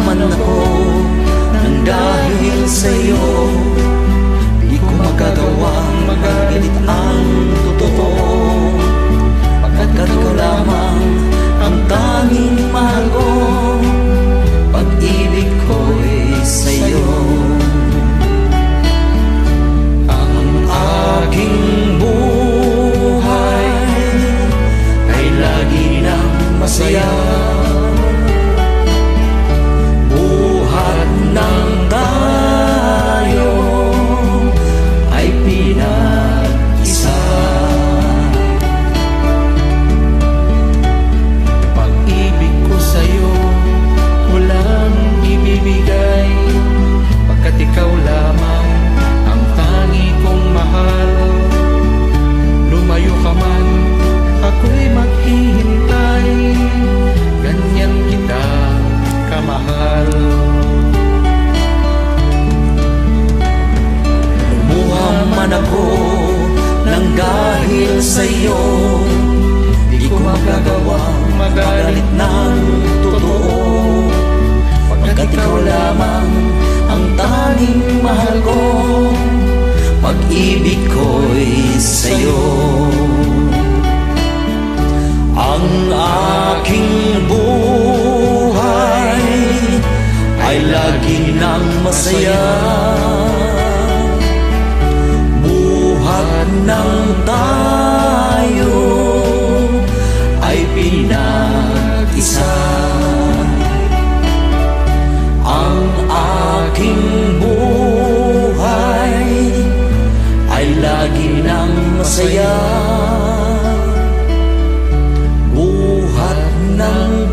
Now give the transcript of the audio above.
man ako nang dahil sa'yo. Di ko magagawang magalit ang totoo, pagkat ikaw lamang ang tanging mahal ko. Pag-ibig ko'y sa'yo. Ang aking buhay ay lagi nang masaya. Buhat ng tayo ay pinag-isa. Pag-ibig ko sa'yo walang ibibigay, pagkat ikaw lamang ang tangi kong mahal. Lumayo ka man, ako'y maghihintay, ganyan kita kamahal. Lumuha man ako nang dahil sa'yo, di ko magagawang magalit ng totoo, pagkat ikaw lamang ang tanging mahal ko. Pag-ibig ko'y sa'yo. Ang aking buhay ay lagi nang masaya. Buhat ng tayo ay pinag-isa. Ang aking buhay ay lagi nang masaya. Buhat ng